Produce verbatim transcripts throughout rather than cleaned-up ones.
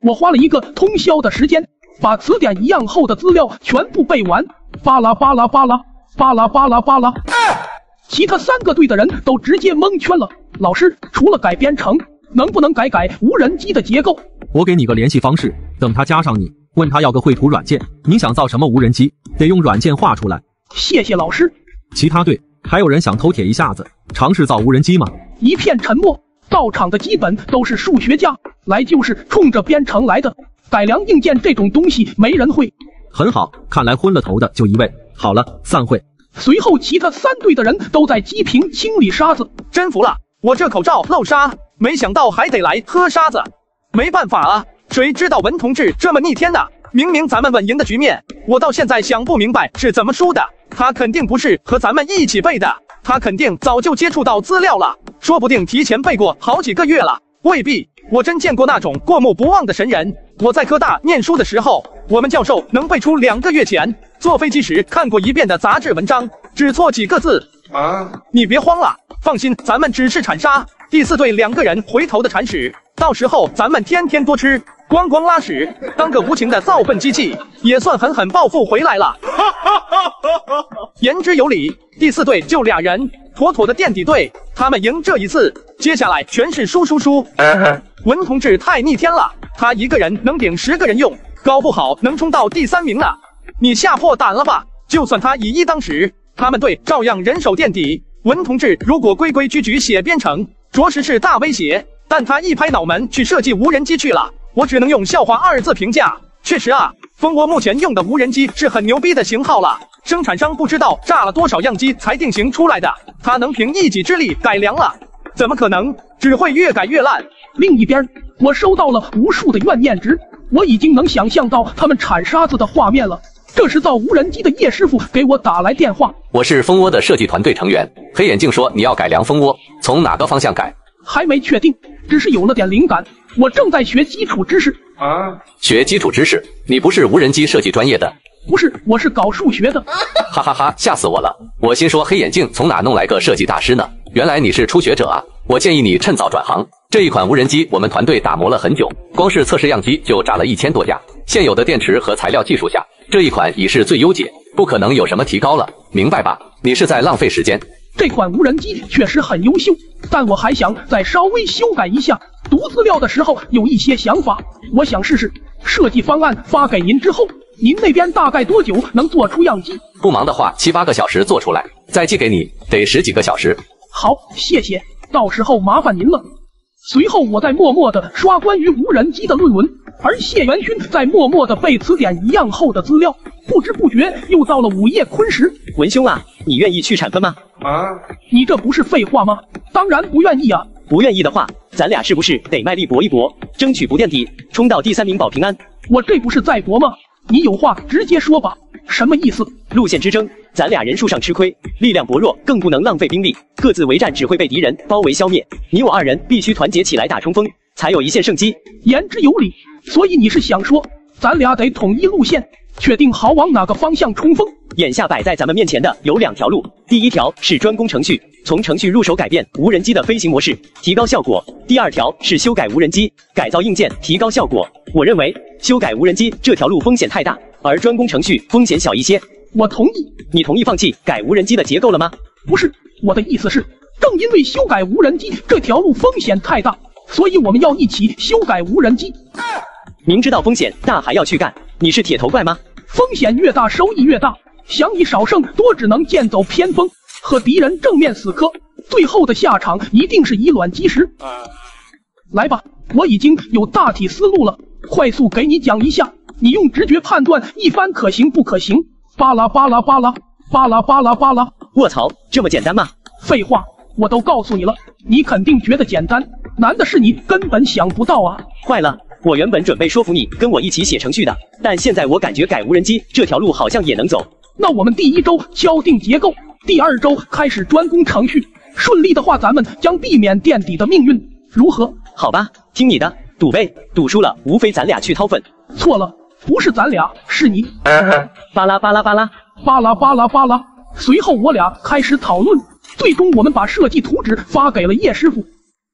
我花了一个通宵的时间，把词典一样厚的资料全部背完，巴拉巴拉巴拉巴拉巴拉巴拉。其他三个队的人都直接蒙圈了。老师，除了改编程，能不能改改无人机的结构？ 我给你个联系方式，等他加上你，问他要个绘图软件。你想造什么无人机，得用软件画出来。 谢谢老师。 其他队还有人想偷铁一下子，尝试造无人机吗？ 一片沉默。到场的基本都是数学家，来就是冲着编程来的。改良硬件这种东西没人会。 很好，看来昏了头的就一位。好了，散会。 随后其他三队的人都在机坪清理沙子。 真服了，我这口罩漏沙，没想到还得来喝沙子。没办法啊，谁知道文同志这么逆天呢？明明咱们稳赢的局面，我到现在想不明白是怎么输的。他肯定不是和咱们一起背的，他肯定早就接触到资料了，说不定提前背过好几个月了。未必，我真见过那种过目不忘的神人。我在科大念书的时候，我们教授能背出两个月前坐飞机时看过一遍的杂志文章，只错几个字啊！你别慌了，放心，咱们只是铲沙。第四队两个人回头的铲屎，到时候咱们天天多吃，光光拉屎，当个无情的造粪机器，也算狠狠报复回来了。言之有理，第四队就俩人，妥妥的垫底队，他们赢这一次，接下来全是输输输。文同志太逆天了，他一个人能顶十个人用，搞不好能冲到第三名呢。你吓破胆了吧？就算他以一当十，他们队照样人手垫底。文同志如果规规矩矩写编程，着实是大威胁，但他一拍脑门去设计无人机去了，我只能用笑话二字评价。确实啊，蜂窝目前用的无人机是很牛逼的型号了，生产商不知道炸了多少样机才定型出来的，他能凭一己之力改良了？怎么可能？只会越改越烂。 另一边，我收到了无数的怨念值，我已经能想象到他们铲沙子的画面了。这时造无人机的叶师傅给我打来电话， 我是蜂窝的设计团队成员，黑眼镜说你要改良蜂窝，从哪个方向改？ 还没确定，只是有了点灵感。我正在学基础知识啊，学基础知识？你不是无人机设计专业的？ 不是，我是搞数学的。 哈哈哈，吓死我了！我心说黑眼镜从哪弄来个设计大师呢？原来你是初学者啊！我建议你趁早转行。这一款无人机我们团队打磨了很久，光是测试样机就炸了一千多架。现有的电池和材料技术下，这一款已是最优解，不可能有什么提高了，明白吧？你是在浪费时间。 这款无人机确实很优秀，但我还想再稍微修改一下。读资料的时候有一些想法，我想试试。设计方案发给您之后，您那边大概多久能做出样机？ 不忙的话，七八个小时做出来，再寄给你，得十几个小时。 好，谢谢，到时候麻烦您了。随后我在默默地刷关于无人机的论文，而谢元勋在默默地背词典一样厚的资料，不知不觉又到了午夜昆时。 文兄啊，你愿意去产分吗？ 啊，你这不是废话吗？当然不愿意啊。 不愿意的话，咱俩是不是得卖力搏一搏，争取不垫底，冲到第三名保平安？ 我这不是在搏吗？你有话直接说吧。什么意思？ 路线之争，咱俩人数上吃亏，力量薄弱，更不能浪费兵力，各自为战只会被敌人包围消灭。你我二人必须团结起来打冲锋，才有一线生机。 言之有理，所以你是想说，咱俩得统一路线，确定好往哪个方向冲锋？ 眼下摆在咱们面前的有两条路，第一条是专攻程序，从程序入手改变无人机的飞行模式，提高效果；第二条是修改无人机，改造硬件，提高效果。我认为修改无人机这条路风险太大，而专攻程序风险小一些。 我同意。 你同意放弃改无人机的结构了吗？ 不是，我的意思是，正因为修改无人机这条路风险太大，所以我们要一起修改无人机。 明知道风险大还要去干，你是铁头怪吗？ 风险越大收益越大，想以少胜多只能剑走偏锋，和敌人正面死磕，最后的下场一定是以卵击石。来吧，我已经有大体思路了，快速给你讲一下，你用直觉判断一番可行不可行。巴拉巴拉巴拉巴拉巴拉巴拉。 卧槽，这么简单吗？ 废话，我都告诉你了，你肯定觉得简单，难的是你根本想不到啊。 坏了，我原本准备说服你跟我一起写程序的，但现在我感觉改无人机这条路好像也能走。 那我们第一周敲定结构，第二周开始专攻程序，顺利的话咱们将避免垫底的命运，如何？ 好吧，听你的，赌呗，赌输了无非咱俩去掏粪。 错了，不是咱俩，是你。 巴拉巴拉巴拉巴拉巴拉巴拉。随后我俩开始讨论，最终我们把设计图纸发给了叶师傅。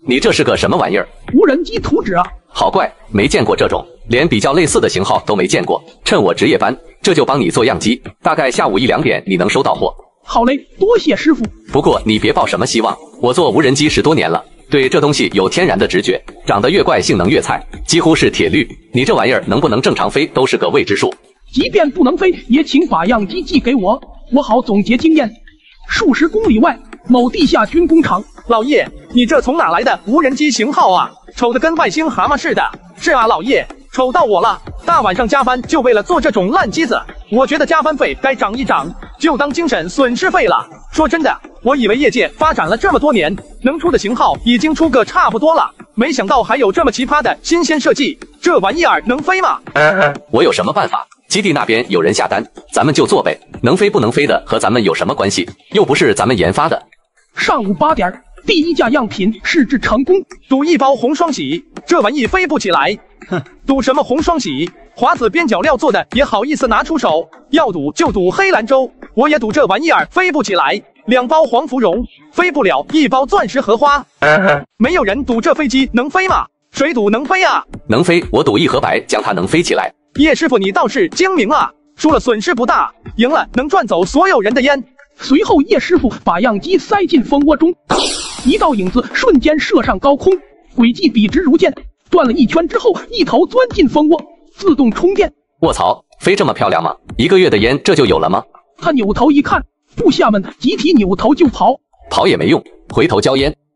你这是个什么玩意儿？ 无人机图纸啊！ 好怪，没见过这种，连比较类似的型号都没见过。趁我值夜班，这就帮你做样机，大概下午一两点你能收到货。 好嘞，多谢师傅。 不过你别抱什么希望，我做无人机十多年了，对这东西有天然的直觉，长得越怪性能越菜，几乎是铁律。你这玩意儿能不能正常飞都是个未知数。 即便不能飞，也请把样机寄给我，我好总结经验。数十公里外，某地下军工厂。 老爷，你这从哪来的无人机型号啊？丑的跟外星蛤蟆似的。是啊，老爷，丑到我了。大晚上加班就为了做这种烂机子，我觉得加班费该涨一涨，就当精神损失费了。说真的，我以为业界发展了这么多年，能出的型号已经出个差不多了，没想到还有这么奇葩的新鲜设计。这玩意儿能飞吗？ 我有什么办法？基地那边有人下单，咱们就做呗。能飞不能飞的和咱们有什么关系？又不是咱们研发的。 上午八点，第一架样品试制成功。 赌一包红双喜，这玩意飞不起来。哼，赌什么红双喜？华子边角料做的也好意思拿出手？要赌就赌黑兰州，我也赌这玩意儿飞不起来。两包黄芙蓉飞不了，一包钻石荷花。没有人赌这飞机能飞吗？谁赌能飞啊？ 能飞，我赌一盒白将它能飞起来。 叶师傅，你倒是精明啊！输了损失不大，赢了能赚走所有人的烟。 随后，叶师傅把样机塞进蜂窝中，一道影子瞬间射上高空，轨迹笔直如剑。转了一圈之后，一头钻进蜂窝，自动充电。 卧槽，飞这么漂亮吗？一个月的烟这就有了吗？ 他扭头一看，部下们集体扭头就跑， 跑也没用，回头交烟。